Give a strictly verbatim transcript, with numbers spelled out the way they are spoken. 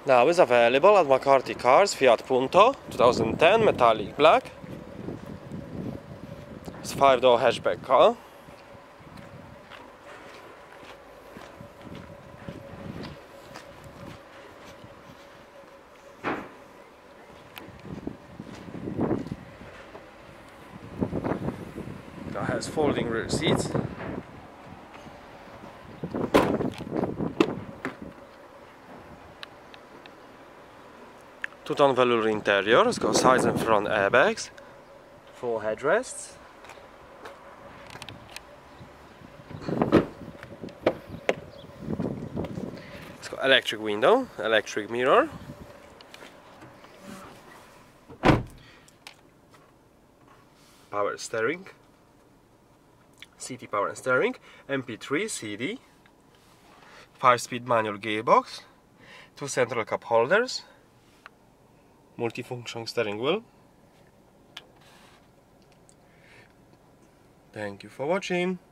Now is available at McCarthy Cars, Fiat Punto, twenty ten, metallic black. It's five door hatchback car. It has folding rear seats. Two-tone velour interior. It's got side and front airbags. Full headrests. It's got electric window, electric mirror. Power steering. C T power and steering. M P three C D. five-speed manual gearbox. Two central cup holders. Multifunction steering wheel. Thank you for watching.